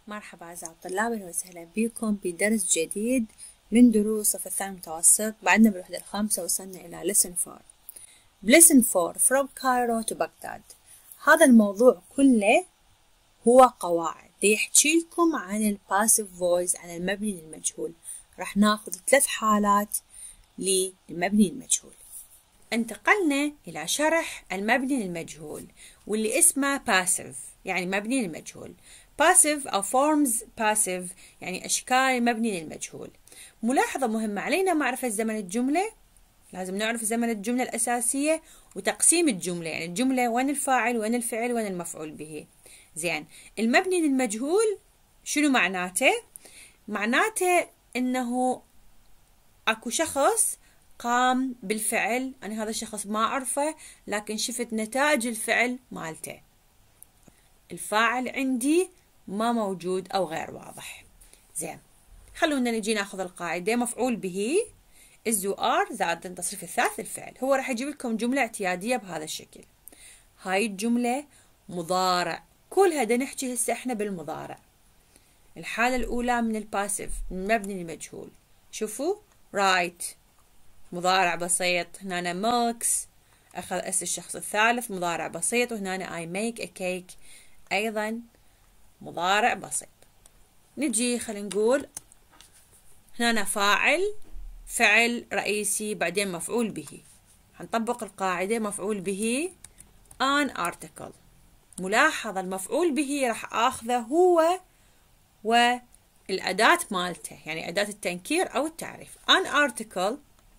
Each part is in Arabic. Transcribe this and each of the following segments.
مرحبا أعزائي الطلاب، أهلا وسهلا بكم بدرس جديد من دروس الصف الثاني المتوسط. بعدنا بالوحدة الخامسة وصلنا إلى lesson 4. lesson 4 from Cairo to Baghdad. هذا الموضوع كله هو قواعد يحكي لكم عن ال passive voice، عن المبني للمجهول. راح ناخذ 3 حالات للمبني المجهول. انتقلنا إلى شرح المبني للمجهول واللي اسمه passive، يعني مبني للمجهول. passive أو forms passive يعني أشكال مبني للمجهول. ملاحظة مهمة علينا معرفة زمن الجملة، لازم نعرف زمن الجملة الأساسية وتقسيم الجملة، يعني الجملة وين الفاعل وين الفعل وين المفعول به. زين، المبني للمجهول شنو معناته؟ معناته إنه أكو شخص قام بالفعل، أنا هذا الشخص ما أعرفه لكن شفت نتائج الفعل مالته. الفاعل عندي ما موجود أو غير واضح. زين، خلونا نجي ناخذ القاعدة. مفعول به is و are زائد التصريف الثالث الفعل. هو راح يجيب لكم جملة اعتيادية بهذا الشكل. هاي الجملة مضارع، كلها دا نحكي هسه احنا بالمضارع. الحالة الأولى من الباسيف، من المبني للمجهول. شوفوا write مضارع بسيط، هنا milks أخذ اس الشخص الثالث مضارع بسيط، وهنا I make a cake أيضا مضارع بسيط. نجي خلينا نقول هنا فاعل، فعل رئيسي، بعدين مفعول به. هنطبق القاعدة مفعول به an article. ملاحظة المفعول به راح آخذه هو والأداة مالته، يعني أداة التنكير أو التعريف. an article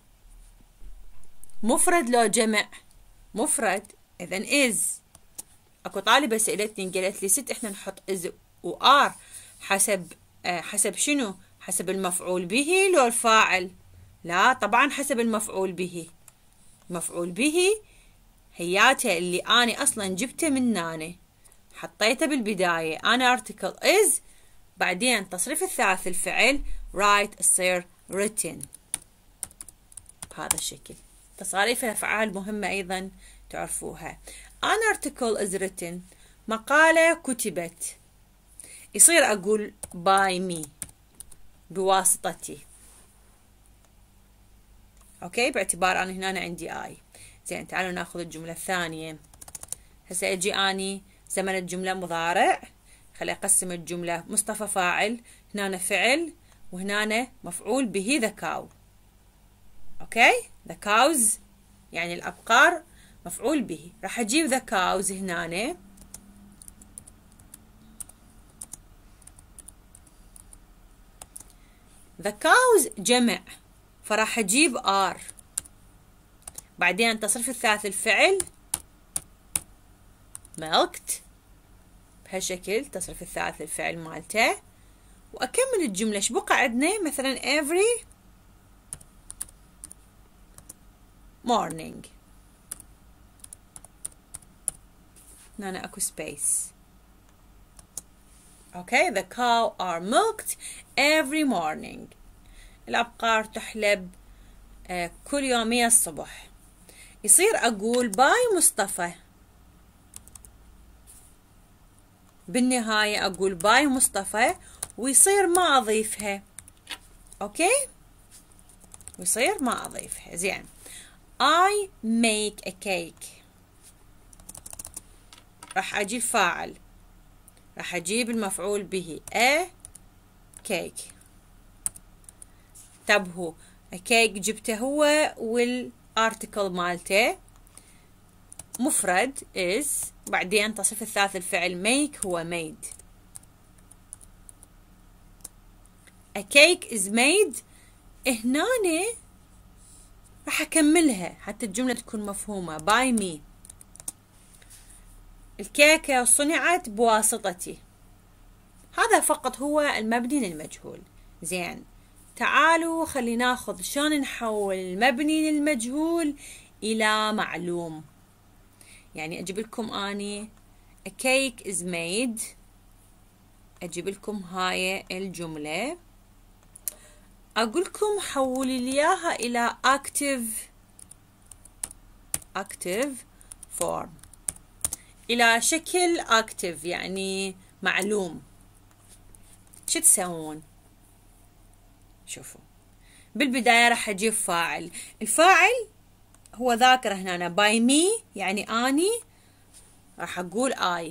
مفرد لو جمع؟ مفرد، إذن is. أكو طالبة سألتني قالت لي ست إحنا نحط is و are حسب شنو؟ حسب المفعول به لو الفاعل؟ لا طبعا حسب المفعول به. مفعول به هياته اللي أنا أصلا جبته من هنا حطيته بالبداية أنا article is، بعدين تصريف الثالث الفعل write يصير written بهذا الشكل. تصاريف الأفعال مهمة أيضا تعرفوها. an article is written مقالة كتبت، يصير أقول by me بواسطتي، أوكي، باعتبار أنا هنا عندي I. زين، تعالوا ناخذ الجملة الثانية. هسه أجي أني زمن الجملة مضارع، خلي أقسم الجملة. مصطفى فاعل، هنا فعل، وهنا مفعول به the cow. أوكي، the cows يعني الأبقار مفعول به. راح أجيب the cows هنا، the cows جمع فراح أجيب are، بعدين التصريف الثالث الفعل milked بهالشكل، تصريف الثالث الفعل مالته، وأكمل الجملة. ايش بقى عندنا؟ مثلا every morning، هنا أكو space. اوكي، the cow are milked every morning. الأبقار تحلب كل يومية الصبح. يصير أقول باي مصطفى، بالنهاية أقول باي مصطفى، ويصير ما أضيفها. أوكي، ويصير ما أضيفها. زين، I make a cake، راح أجيب فاعل، راح أجيب المفعول به a cake. انتبهوا، كيك جبته هو والارتكل مالته مفرد is، بعدين تصريف الثالث الفعل make هو made. a cake is made هنا راح أكملها حتى الجملة تكون مفهومة. by me، الكيكة صنعت بواسطتي. هذا فقط هو المبني للمجهول. زين، تعالوا خلي ناخذ شلون نحول المبني للمجهول إلى معلوم. يعني أجيب لكم أني a cake is made، أجيب لكم هاي الجملة، أقول لكم حولي لي إياها إلى active form، إلى شكل active يعني معلوم. شو تسوون؟ شوفوا بالبداية راح أجيب فاعل. الفاعل هو ذاكرة هنا by me يعني أني، راح أقول I.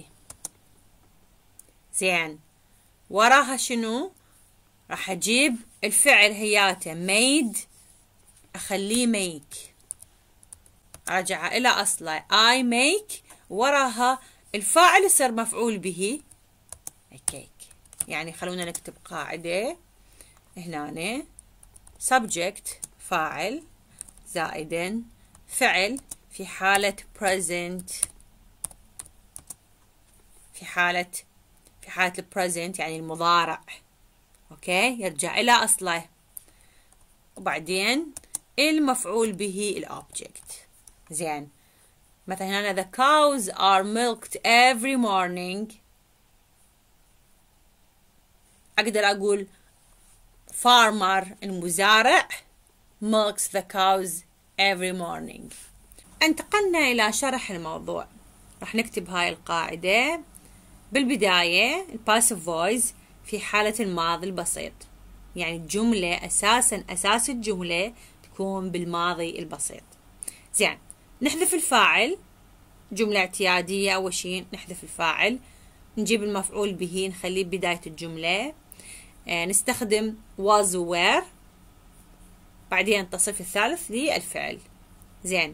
زين وراها شنو؟ راح أجيب الفعل هياته made، أخليه make، أرجع إلى أصله I make، وراها الفاعل يصير مفعول به cake. يعني خلونا نكتب قاعدة هنا subject فاعل زائدا فعل في حالة present، في حالة present يعني المضارع، اوكي، يرجع الى اصله، وبعدين المفعول به الobject. زين مثلا هنا the cows are milked every morning، اقدر اقول farmer المزارع milks the cows every morning. انتقلنا إلى شرح الموضوع. راح نكتب هاي القاعدة. بالبداية الباسيف فويس في حالة الماضي البسيط، يعني الجملة أساس الجملة تكون بالماضي البسيط. زين نحذف الفاعل، جملة اعتيادية أول شيء نحذف الفاعل، نجيب المفعول به نخليه بداية الجملة، نستخدم was و were، بعدين التصريف الثالث للفعل. زين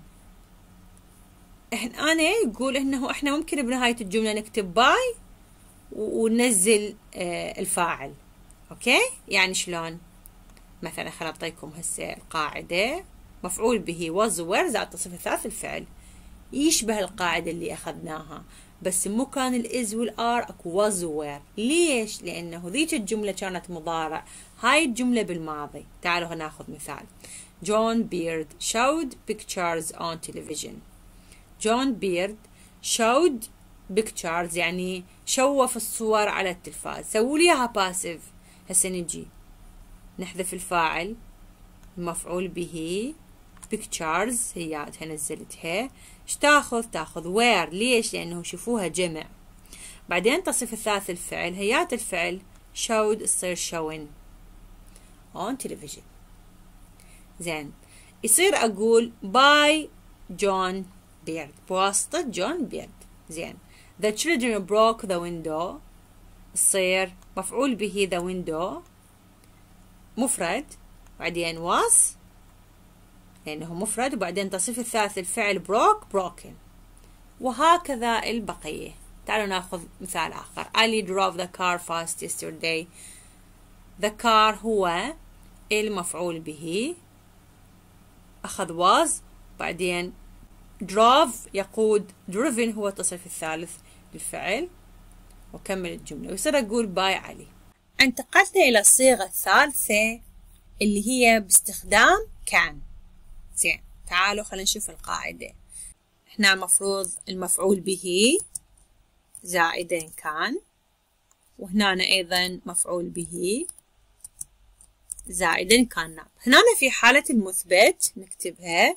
أنا يقول إنه إحنا ممكن بنهاية الجملة نكتب باي وننزل الفاعل، أوكي؟ يعني شلون؟ مثلا خليني أعطيكم هسه القاعدة، مفعول به was were زائد التصريف الثالث الفعل، يشبه القاعدة اللي أخذناها، بس مو كان الإز والآر أكو was were. ليش؟ لأنه ذيك الجملة كانت مضارع، هاي الجملة بالماضي. تعالوا ناخذ مثال. John Beard showed pictures on television. John Beard showed pictures يعني شوف الصور على التلفاز. سووا لي اياها باسيف. هسه نجي نحذف الفاعل، المفعول به pictures هياتها نزلتها. ايش تاخذ؟ تاخذ where. ليش؟ لانه شوفوها جمع. بعدين تصريف الثالث الفعل، هيات الفعل showed تصير showing on television. زين يصير اقول by John Beard بواسطة جون بيرد. زين the children broke the window، يصير مفعول به the window مفرد، بعدين was لأنه مفرد، وبعدين تصريف الثالث الفعل broken، وهكذا البقية. تعالوا ناخذ مثال آخر. Ali drove the car fast yesterday. the car هو المفعول به، أخذ was، بعدين drove يقود، driven هو التصريف الثالث للفعل، وكمل الجملة. ويصير أقول باي علي. انتقلنا إلى الصيغة الثالثة اللي هي باستخدام كان. زين تعالوا خلينا نشوف القاعدة. احنا مفروض المفعول به زائدا كان، وهنا أيضا مفعول به زائدا كان ناب. هنا في حالة المثبت نكتبها،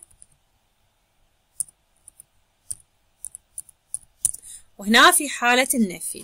وهنا في حالة النفي.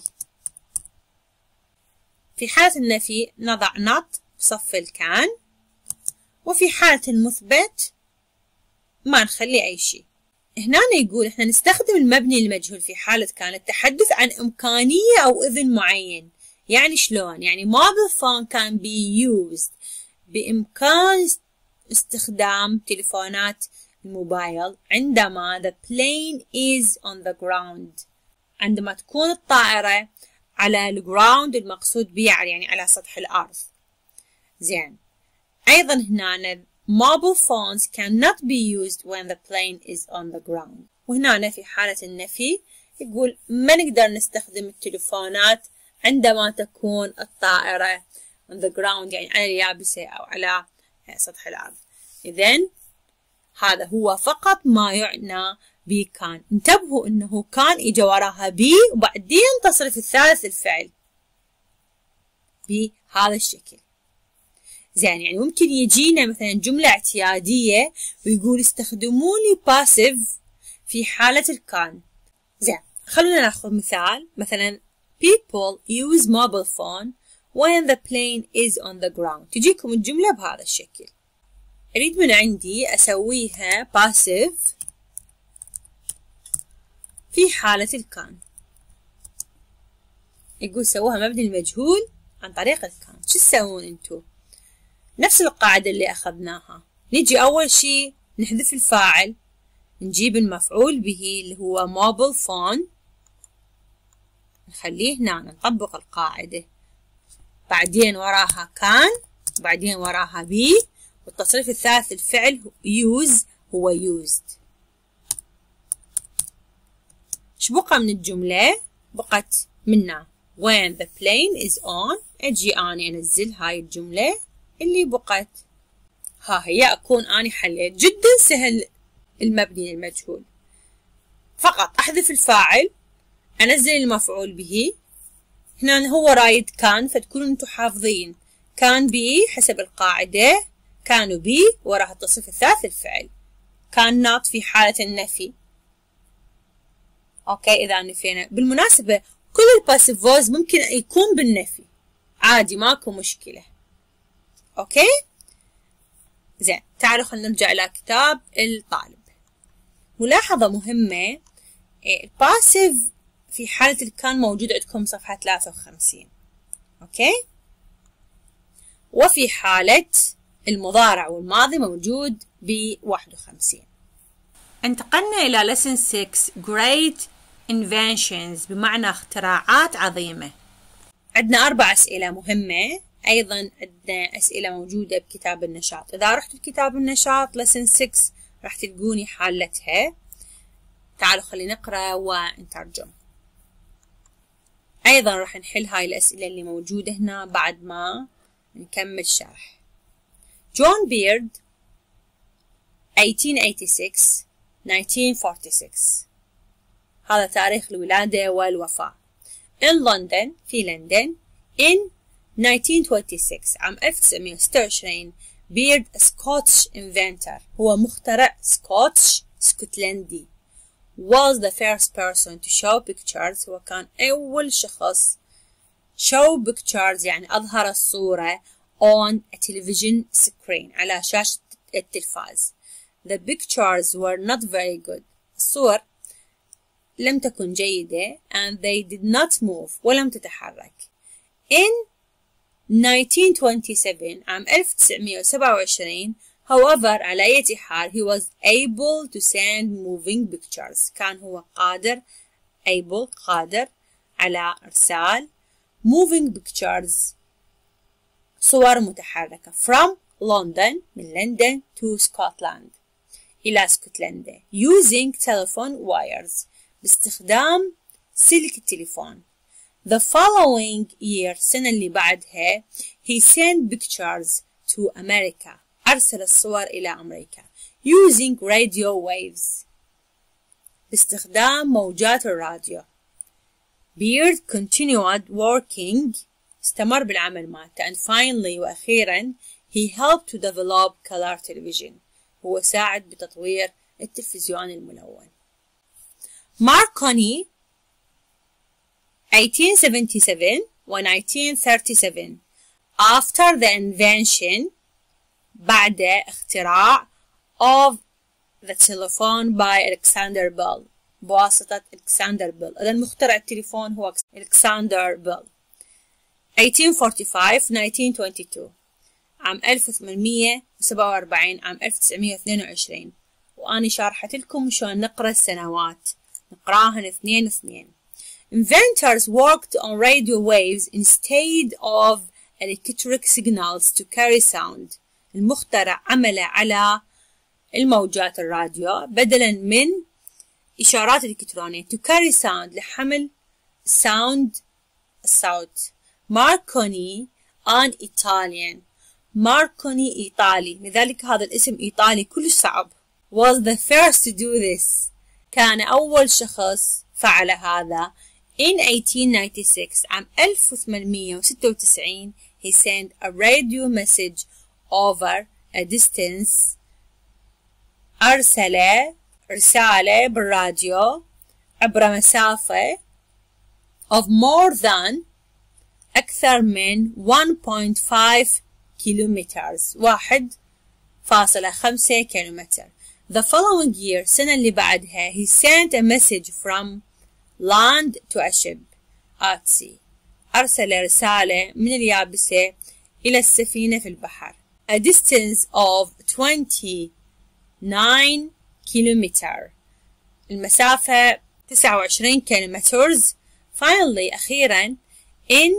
في حالة النفي نضع not بصف الكان، وفي حالة المثبت ما نخلي أي شيء. هنا يقول احنا نستخدم المبني المجهول في حالة كان التحدث عن إمكانية أو إذن معين. يعني شلون؟ يعني mobile phone can be used، بإمكان استخدام تليفونات الموبايل عندما the plane is on the ground، عندما تكون الطائرة على الجراوند، المقصود بها يعني على سطح الأرض. زين أيضا هنا mobile phones cannot be used when the plane is on the ground. وهنا في حالة النفي يقول ما نقدر نستخدم التليفونات عندما تكون الطائرة on the ground يعني على اليابسة أو على سطح الأرض. إذن هذا هو فقط ما يعنى بكان. انتبهوا انه كان اجى وراها بي وبعدين تصريف الثالث الفعل بهذا الشكل. زين يعني ممكن يجينا مثلا جملة اعتيادية ويقول استخدموا لي باسيف في حالة الكان. زين خلونا ناخذ مثال. مثلا people use mobile phone when the plane is on the ground. تجيكم الجملة بهذا الشكل. أريد من عندي أسويها passive في حالة الكان. يقول سووها مبني المجهول عن طريق الكان. شو تسوون انتو؟ نفس القاعدة اللي أخذناها. نجي أول شي نحذف الفاعل، نجيب المفعول به اللي هو mobile phone، نخليه هنا، نطبق القاعدة. بعدين وراها كان، بعدين وراها be، والتصريف الثالث الفعل use هو used. ايش بقى من الجملة؟ بقت منا when the plane is on. اجي اني انزل هاي الجملة اللي بقت. ها هي اكون اني حليت. جدا سهل المبني المجهول، فقط احذف الفاعل، انزل المفعول به. هنا هو رايد كان، فتكونوا انتم حافظين كان بي حسب القاعدة، كانوا بي وراها التصريف الثالث الفعل. كان ناط في حالة النفي. اوكي اذا نفينا. بالمناسبة كل الباسيف فويس ممكن يكون بالنفي عادي، ماكو مشكلة. اوكي زين، تعالوا خلينا نرجع الى كتاب الطالب. ملاحظة مهمة، الباسيف في حالة الكان موجود عندكم صفحة 53. اوكي، وفي حالة المضارع والماضي موجود ب 51. انتقلنا إلى lesson 6 great inventions، بمعنى اختراعات عظيمة. عندنا 4 أسئلة مهمة، أيضا عندنا أسئلة موجودة بكتاب النشاط. إذا رحت لكتاب النشاط lesson 6 راح تلقوني حالتها. تعالوا خلينا نقرأ ونترجم. أيضا راح نحل هاي الأسئلة اللي موجودة هنا بعد ما نكمل شرح. جون بيرد 1886 1946، هذا تاريخ الولادة والوفاة. in London، في لندن. in 1926 عام 1926 بيرد Scottish inventor، هو مخترع سكوتش اسكتلندي. was the first person to show pictures، هو كان أول شخص show pictures يعني أظهر الصورة on a television screen، على شاشة التلفاز. The pictures were not very good، الصور لم تكن جيدة and they did not move، ولم تتحرك. in 1927 عام 1927 however على أي حال he was able to send moving pictures، كان هو قادر على إرسال moving pictures صور متحركة from London، من لندن to Scotland، إلى اسكتلندا using telephone wires، باستخدام سلك التليفون. The following year، السنة اللي بعدها he sent pictures to America، أرسل الصور إلى أمريكا using radio waves، باستخدام موجات الراديو. Beard continued working، استمر بالعمل مالته. and finally، وأخيرا he helped to develop color television، هو ساعد بتطوير التلفزيون الملون. ماركوني 1877 و 1937 after the invention، بعد اختراع of the telephone by Alexander Bell، بواسطة ألكسندر بيل. إذا مخترع التليفون هو ألكسندر بيل. 1845 1922 عام 1847 عام 1922. وأنا شارحت لكم شلون نقرأ السنوات، نقراهن 2 Inventors worked on radio waves instead of electric signals to carry sound. المخترع عمل على الموجات الراديو بدلا من إشارات الإلكترونية to carry sound، لحمل الصوت. ماركوني an Italian، ماركوني إيطالي، لذلك هذا الاسم إيطالي كلش صعب. was the first to do this، كان أول شخص فعل هذا. in 1896 عام 1896 he sent a radio message over a distance، أرسل رسالة بالراديو عبر مسافة of more than أكثر من 1.5 كيلومتر 1.5 كيلومتر. The following year السنة اللي بعدها he sent a message from land to a ship at sea. أرسل رسالة من اليابسة إلى السفينة في البحر. A distance of 29 كيلومتر المسافة 29 كيلومتر. Finally أخيرا in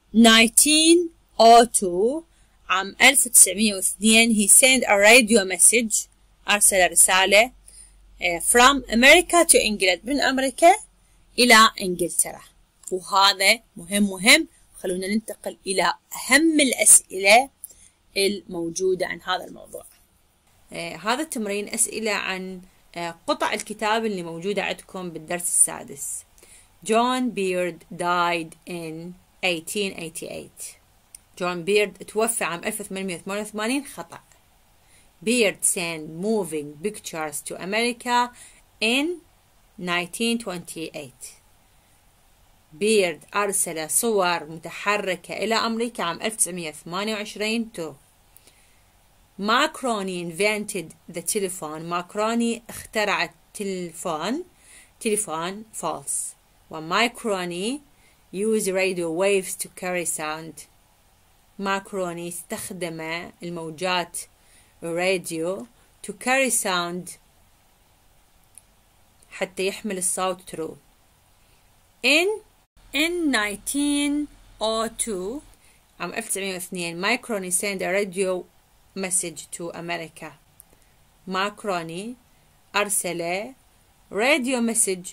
1902 عام 1902 he sent a radio message أرسل رسالة from America to England من أمريكا إلى إنجلترا. وهذا مهم. خلونا ننتقل إلى أهم الأسئلة الموجودة عن هذا الموضوع. هذا التمرين أسئلة عن قطع الكتاب اللي موجودة عندكم بالدرس السادس. John Beard died in 1888. جون بيرد توفى عام 1888 خطأ. Beard sent moving pictures to America in 1928. بيرد أرسل صور متحركة إلى أمريكا عام 1928. Marconi invented the telephone. ماكروني اخترع تليفون false. ومايكروني use radio waves to carry sound. ماكروني استخدم الموجات الراديو to carry sound حتى يحمل الصوت true. In 1902 عام 1902 ماكروني sent a radio message to America. ماكروني أرسل radio message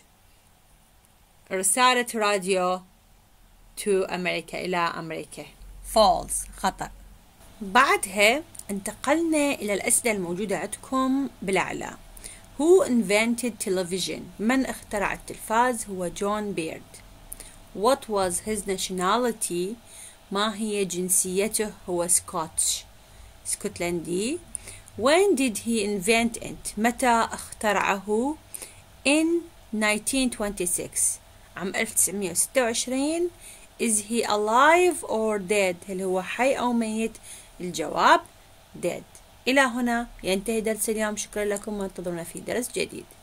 رسالة راديو to America إلى أمريكا. false خطأ. بعدها انتقلنا إلى الأسئلة الموجودة عندكم بالأعلى. Who invented television؟ من اخترع التلفاز؟ هو جون بيرد. What was his nationality؟ ما هي جنسيته؟ هو اسكتلندي. When did he invent it؟ متى اخترعه؟ In 1926 عام 1926. Is he alive or dead؟ هل هو حي أو ميت؟ الجواب dead. إلى هنا ينتهي درس اليوم. شكرا لكم وانتظرونا في درس جديد.